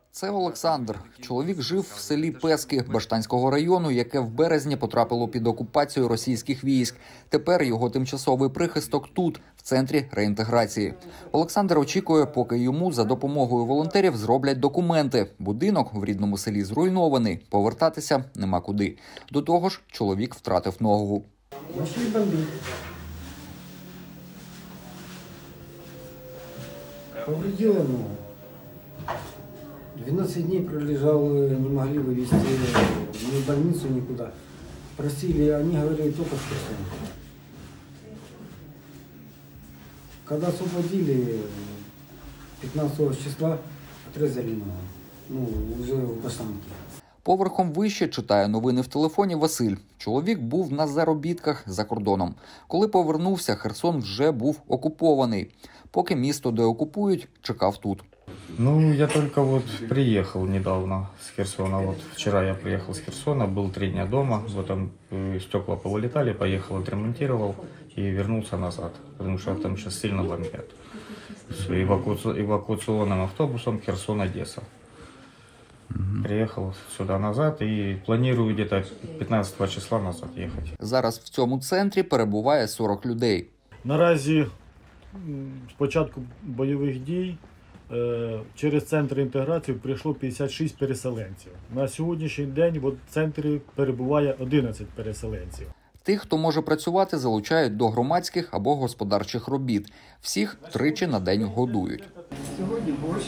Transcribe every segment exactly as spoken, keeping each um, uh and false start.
Це Олександр. Чоловік жив в селі Пески Баштанського району, яке в березні потрапило під окупацію російських військ. Тепер його тимчасовий прихисток тут, в центрі реінтеграції. Олександр очікує, поки йому за допомогою волонтерів зроблять документи. Будинок в рідному селі зруйнований, повертатися нема куди. До того ж, чоловік втратив ногу. Повредила ногу. двенадцать дней пролежал, не могли вывезти ни в больницу, никуда. Просили, они говорили только в Херсон. Когда освободили, пятнадцатого числа отрезали ногу, ну, уже в Баштанке. Поверхом вище читає новини в телефоні Василь. Чоловік був на заробітках за кордоном. Коли повернувся, Херсон вже був окупований. Поки місто деокупують, чекав тут. Ну, я только вот приехал недавно с Херсона. Вот вчера я приехал с Херсона, был три дня дома. Вот там э, стекла повылетали, поехал, отремонтировал и вернулся назад. Потому что там сейчас сильно бомбят. С эваку... эвакуационным автобусом Херсон-Одесса. Приехал сюда назад и планирую где-то пятнадцатого числа назад ехать. Зараз в цьому центрі перебуває сорок людей. Наразі з початку бойових дій через центр інтеграції прийшло п'ятдесят шість переселенців. На сьогоднішній день в центрі перебуває одинадцять переселенців. Тих, хто може працювати, залучають до громадських або господарчих робіт. Всіх тричі на день годують. Сьогодні борщ.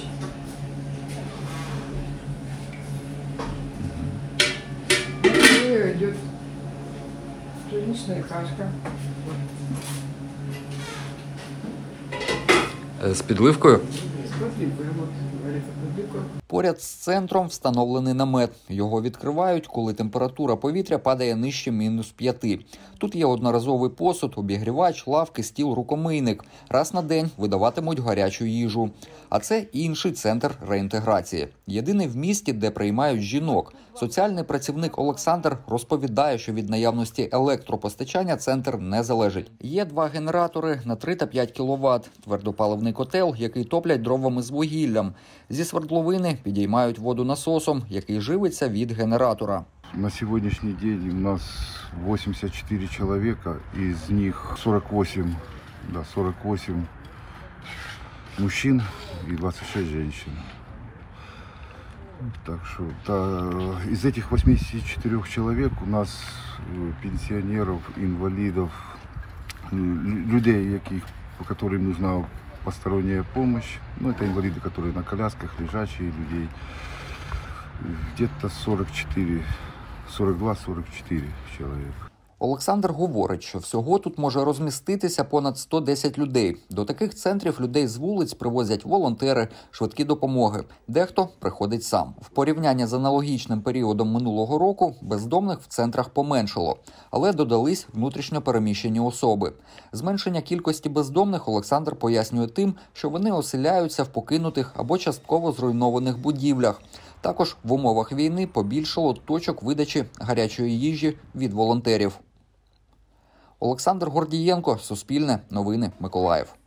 Идет пшеничная кашка. З підливкою? С подливкой. Вот, говорится, подливка. Поряд з центром встановлений намет. Його відкривають, коли температура повітря падає нижче мінус п'яти. Тут є одноразовий посуд, обігрівач, лавки, стіл, рукомийник. Раз на день видаватимуть гарячу їжу. А це інший центр реінтеграції. Єдиний в місті, де приймають жінок. Соціальний працівник Олександр розповідає, що від наявності електропостачання центр не залежить. Є два генератори на три та п'ять кіловат, твердопаливний котел, який топлять дровами з вугіллям. Зі свердловини підіймають воду насосом, який живиться від генератора. На сегодняшний день у нас восемьдесят четыре человека, из них сорок восемь, да, сорок восемь мужчин и двадцать шесть женщин. Так что да, из этих восьмидесяти четырёх человек у нас пенсионеров, инвалидов, людей, яких, по которым нужна посторонняя помощь. Ну, это инвалиды, которые на колясках, лежачие людей. Где-то сорок четыре, сорок два - сорок четыре человека. Олександр говорить, що всього тут може розміститися понад сто десять людей. До таких центрів людей з вулиць привозять волонтери, швидкі допомоги. Дехто приходить сам. В порівнянні з аналогічним періодом минулого року бездомних в центрах поменшало, але додались внутрішньо переміщені особи. Зменшення кількості бездомних Олександр пояснює тим, що вони оселяються в покинутих або частково зруйнованих будівлях. Також в умовах війни побільшало точок видачі гарячої їжі від волонтерів. Олександр Гордієнко, Суспільне, Новини, Миколаїв.